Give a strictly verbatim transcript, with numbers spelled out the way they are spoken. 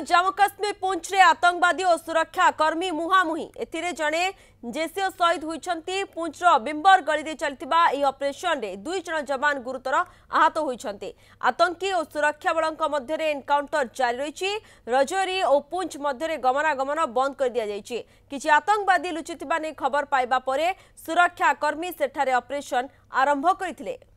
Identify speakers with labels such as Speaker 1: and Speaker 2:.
Speaker 1: जम्मू काश्मीर पुंछ रे आतंकवादी और सुरक्षा कर्मी मुहांमुही एथिरे जणे जेसीओ शहीद होइछंती। पुंछर बिंबर गली दे चलतिबा एही ऑपरेशन रे दुई जण जवान गुरुतर आहत होइछंती। आतंकी और सुरक्षा बलंक मध्य रे एनकाउंटर जारी रहिछि। रजौरी और पुंछ मध्य रे गमनागमन बंद कर दिया जाइछि। किछि आतंकवादी लुचितिबा नै खबर पाइबा परे सुरक्षा कर्मी सेठारे ऑपरेशन आरंभ करथिले।